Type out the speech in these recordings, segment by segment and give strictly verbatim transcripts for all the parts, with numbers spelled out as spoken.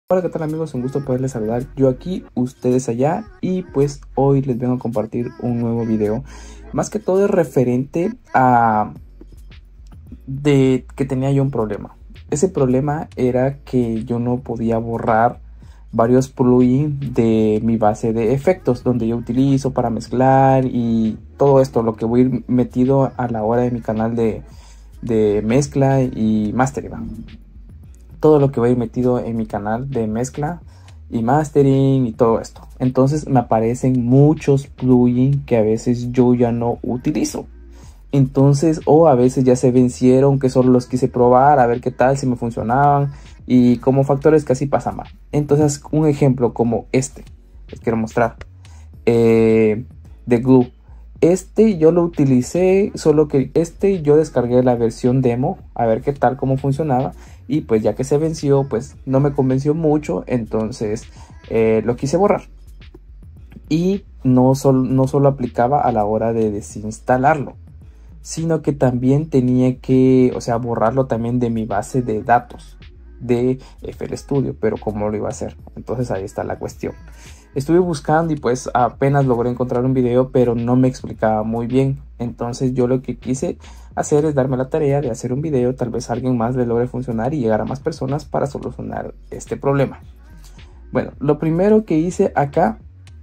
Hola, ¿qué tal amigos? Un gusto poderles saludar, yo aquí, ustedes allá, y pues hoy les vengo a compartir un nuevo video. Más que todo es referente a de que tenía yo un problema. Ese problema era que yo no podía borrar varios plugins de mi base de efectos donde yo utilizo para mezclar y todo esto, lo que voy metido a la hora de mi canal de, de mezcla y mastering. Todo lo que va a ir metido en mi canal de mezcla y mastering y todo esto. Entonces me aparecen muchos plugins que a veces yo ya no utilizo. Entonces, o a veces ya se vencieron, que solo los quise probar a ver qué tal, si me funcionaban, y como factores que así pasa mal. Entonces, un ejemplo como este, les quiero mostrar, eh, de Glue. Este yo lo utilicé, solo que este yo descargué la versión demo a ver qué tal, cómo funcionaba, y pues ya que se venció, pues no me convenció mucho, entonces eh, lo quise borrar. Y no, sol, no solo aplicaba a la hora de desinstalarlo, sino que también tenía que, o sea, borrarlo también de mi base de datos de F L Studio, pero cómo lo iba a hacer. Entonces ahí está la cuestión. Estuve buscando y pues apenas logré encontrar un video, pero no me explicaba muy bien. Entonces yo lo que quise hacer es darme la tarea de hacer un video, tal vez a alguien más le logre funcionar y llegar a más personas para solucionar este problema. Bueno, lo primero que hice acá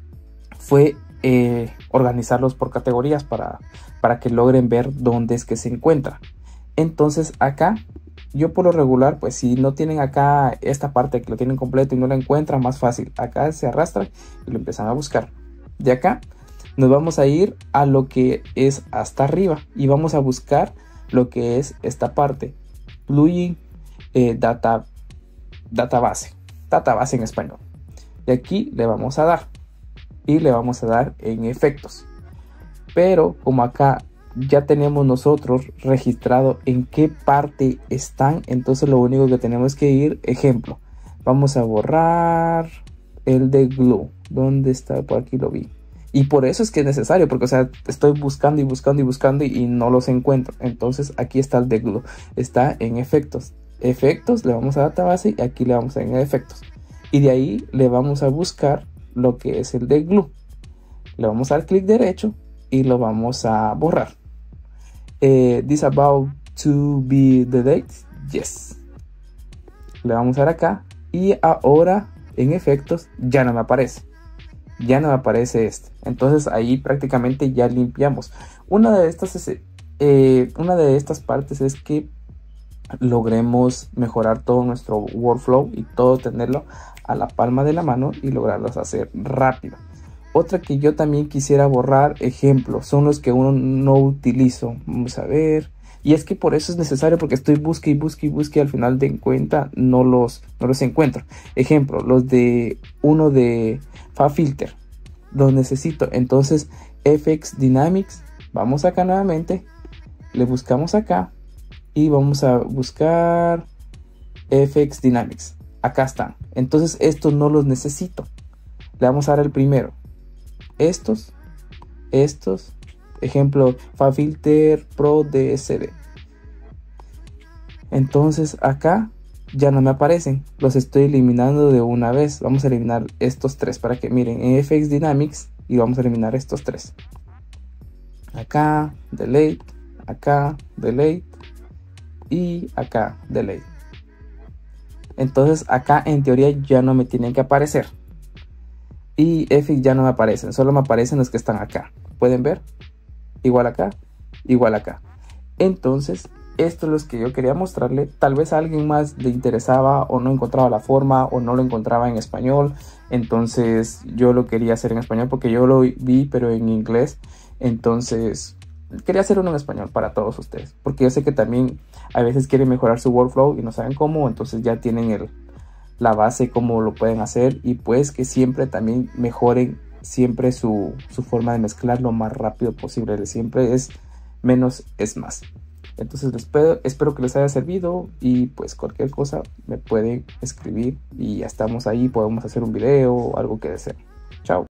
fue eh, organizarlos por categorías para, para que logren ver dónde es que se encuentra. Entonces acá, yo por lo regular, pues si no tienen acá esta parte que lo tienen completo y no la encuentran, más fácil, acá se arrastran y lo empiezan a buscar. De acá nos vamos a ir a lo que es hasta arriba y vamos a buscar lo que es esta parte, plugin eh, data, database, database en español. Y aquí le vamos a dar y le vamos a dar en efectos. Pero como acá ya tenemos nosotros registrado en qué parte están, entonces lo único que tenemos que ir, ejemplo, vamos a borrar el de Glue. ¿Dónde está? Por aquí lo vi. Y por eso es que es necesario, porque o sea, estoy buscando y buscando y buscando y, y no los encuentro. Entonces aquí está el de Glue, está en efectos. Efectos, le vamos a database y aquí le vamos a ir en efectos. Y de ahí le vamos a buscar lo que es el de Glue. Le vamos a dar clic derecho y lo vamos a borrar. Eh, this about to be the date, yes. Le vamos a dar acá y ahora en efectos ya no me aparece. Ya no me aparece este. Entonces ahí prácticamente ya limpiamos. Una de estas, es, eh, una de estas partes es que logremos mejorar todo nuestro workflow y todo tenerlo a la palma de la mano y lograrlos hacer rápido. Otra que yo también quisiera borrar, ejemplo, son los que uno no utilizo. Vamos a ver. Y es que por eso es necesario, porque estoy busque y busque y busque y al final de cuenta no los, no los encuentro. Ejemplo, los de uno de FabFilter. Los necesito. Entonces, F X Dynamics. Vamos acá nuevamente. Le buscamos acá. Y vamos a buscar F X Dynamics. Acá están. Entonces, estos no los necesito. Le vamos a dar el primero. Estos, estos, ejemplo, FabFilter Pro D S D. Entonces acá ya no me aparecen, los estoy eliminando de una vez. Vamos a eliminar estos tres para que miren en F X Dynamics y vamos a eliminar estos tres. Acá, delete, acá, delete y acá, delete. Entonces acá en teoría ya no me tienen que aparecer. Y F X ya no me aparecen, solo me aparecen los que están acá. ¿Pueden ver? Igual acá, igual acá. Entonces, esto es lo que yo quería mostrarle. Tal vez a alguien más le interesaba o no encontraba la forma o no lo encontraba en español. Entonces, yo lo quería hacer en español porque yo lo vi, pero en inglés. Entonces, quería hacer uno en español para todos ustedes. Porque yo sé que también a veces quieren mejorar su workflow y no saben cómo. Entonces, ya tienen el... la base, cómo lo pueden hacer y pues que siempre también mejoren siempre su, su forma de mezclar lo más rápido posible. Siempre es menos es más. Entonces espero, espero que les haya servido y pues cualquier cosa me pueden escribir y ya estamos ahí, podemos hacer un video o algo que deseen. Chao.